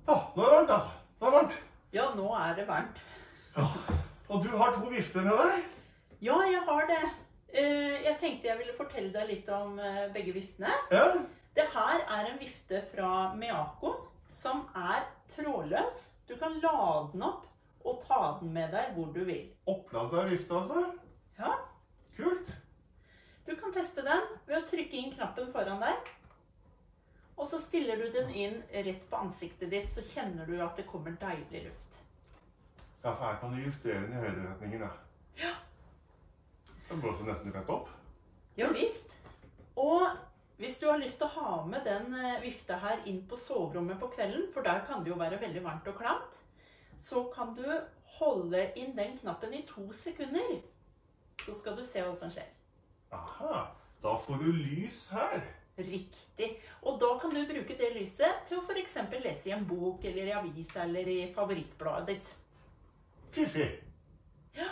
Ja, nå er det varmt altså. Nå er det varmt. Ja, nå er det varmt. Ja. Og du har 2 vifter med deg? Ja, jeg har det. Jeg tenkte jeg ville fortelle deg litt om begge viftene. Ja. Det her er en vifte fra Miyako, som er trådløs. Du kan lade den opp og ta den med deg hvor du vil. Oppladbar vifte altså? Ja. Kult. Du kan teste den ved å trykke inn knappen foran deg. Og så stiller du den inn rett på ansiktet ditt, så kjenner du at det kommer deilig luft. Ja, for her kan du justere den i høyderetningen, ja. Ja. Den blåser nesten rett opp. Ja, visst. Og hvis du har lyst til å ha med den vifta her inn på soverommet på kvelden, for der kan det jo være veldig varmt og klamt, så kan du holde inn den knappen i 2 sekunder. Så skal du se hva som skjer. Aha, da får du lys her. Riktig. Og da kan du bruke det lyset til å for eksempel lese i en bok, eller i avis, eller i favorittbladet ditt. Fiffig. Ja.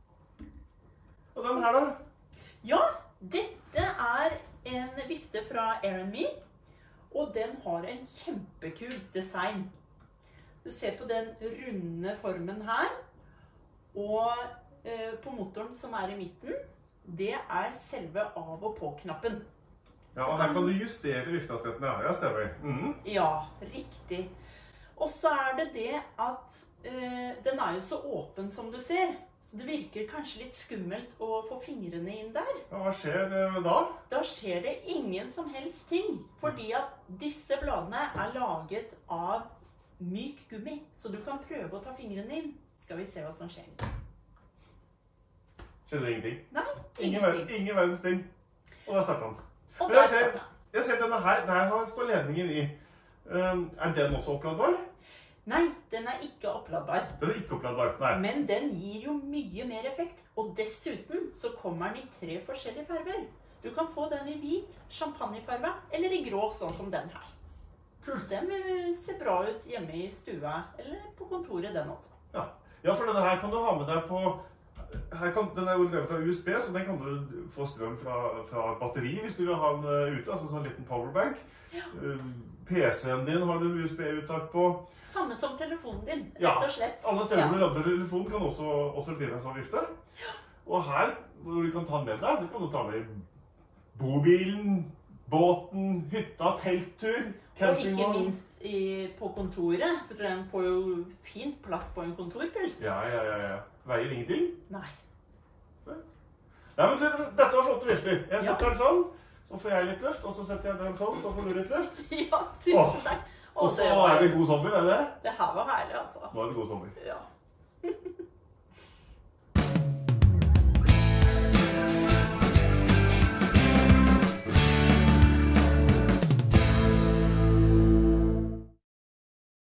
Og den her da? Ja, dette er en vifte fra Air&Me, og den har en kjempekul design. Du ser på den runde formen her, og på motoren som er i midten, det er selve av- og på-knappen. Ja, og her kan du justere viftehastighetene. Ja, stemmer. Ja, riktig. Og så er det det at den er jo så åpen som du ser, så det virker kanskje litt skummelt å få fingrene inn der. Ja, hva skjer da? Da skjer det ingen som helst ting, fordi at disse bladene er laget av myk gummi, så du kan prøve å ta fingrene inn. Skal vi se hva som skjer. Skjedde det ingenting? Nei, ingenting. Ingen verdens ting. Og der startet den. Og Men der står den. jeg ser denne her, der står ledningen i. Er den også oppladbar? Nei, den er ikke oppladbar. Den er ikke oppladbar, nei. Men den gir jo mye mer effekt, og dessuten så kommer den i 3 forskjellige farver. Du kan få den i hvit, champagnefarve, eller i grå, sånn som den her. Kult. Den vil se bra ut hjemme i stua, eller på kontoret den også. Ja, for denne her kan du ha med deg på... Den er jo drevet av USB, så den kan du få strøm fra batteri hvis du vil ha den ute, altså sånn en liten powerbank. Ja. PC-en din har du USB-uttak på. Samme som telefonen din, Ja, rett og slett. alle steder hvor du lader telefonen kan også drive en sånn vifte. Og her, hvor du kan ta den med deg, det kan du ta med i bobilen, båten, hytta, telttur, Og ikke campingvogn. minst på kontoret, for den får jo fint plass på en kontorpult. Ja. Veier ingenting. Nei. Ja, men dette var flotte vifter. Jeg Ja. setter den sånn, så får jeg litt luft, og så setter jeg den sånn, så får du litt luft. Ja, tusen takk. Og så er det god sommer, er det? Det her var herlig, altså. Nå er det god sommer. Ja.